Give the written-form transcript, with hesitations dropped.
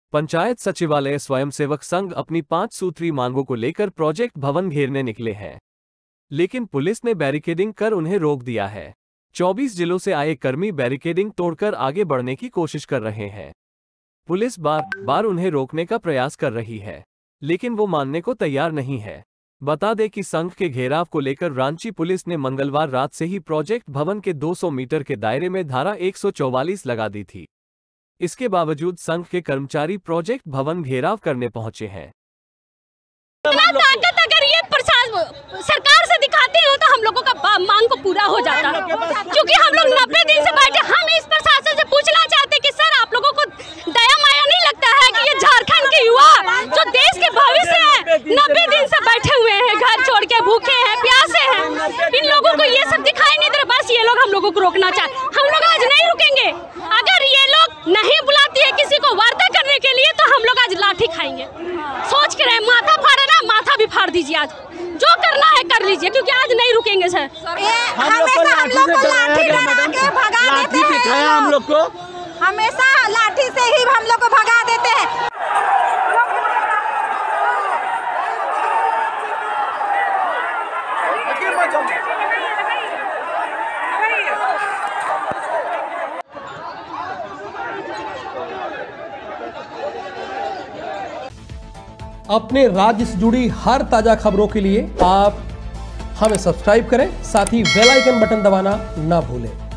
पंचायत सचिवालय स्वयंसेवक संघ अपनी 5 सूत्री मांगों को लेकर प्रोजेक्ट भवन घेरने निकले हैं, लेकिन पुलिस ने बैरिकेडिंग कर उन्हें रोक दिया है। 24 जिलों से आए कर्मी बैरिकेडिंग तोड़कर आगे बढ़ने की कोशिश कर रहे हैं। पुलिस बार बार उन्हें रोकने का प्रयास कर रही है, लेकिन वो मानने को तैयार नहीं है। बता दें कि संघ के घेराव को लेकर रांची पुलिस ने मंगलवार रात से ही प्रोजेक्ट भवन के 200 मीटर के दायरे में धारा 144 लगा दी थी। इसके बावजूद संघ के कर्मचारी प्रोजेक्ट भवन घेराव करने पहुंचे हैं। ताकत अगर ये सरकार से दिखाते हो तो हम लोगों का मांग को पूरा हो जाता, क्योंकि हम लोग 90 दिन से बैठे। हम इस प्रशासन से पूछना चाहते कि सर, आप लोगों को दया माया नहीं लगता है कि ये झारखंड के युवा जो देश के भविष्य है 90 दिन से बैठे हुए हैं, घर छोड़ के भूखे हैं, प्यासे हैं। इन लोगों को ये सब दिखाई नहीं दे रहा। बस ये लोग हम लोगों को रोकना चाहते। हम लोग आज नहीं रुकेंगे। अगर ये लोग नहीं बुलाती है किसी को वार्ता करने के लिए तो हम लोग आज लाठी खाएंगे। सोच के रहे, माथा फाड़ा ना, माथा भी फाड़ दीजिए। आज जो करना है कर लीजिए, क्योंकि आज नहीं रुकेंगे सर। हम लोग को लाठी से भगा देते हैं। हम लोग को हमेशा लाठी से ही हम लोग को भगा देते हैं। अपने राज्य से जुड़ी हर ताजा खबरों के लिए आप हमें सब्सक्राइब करें, साथ ही बेल आइकन बटन दबाना ना भूलें।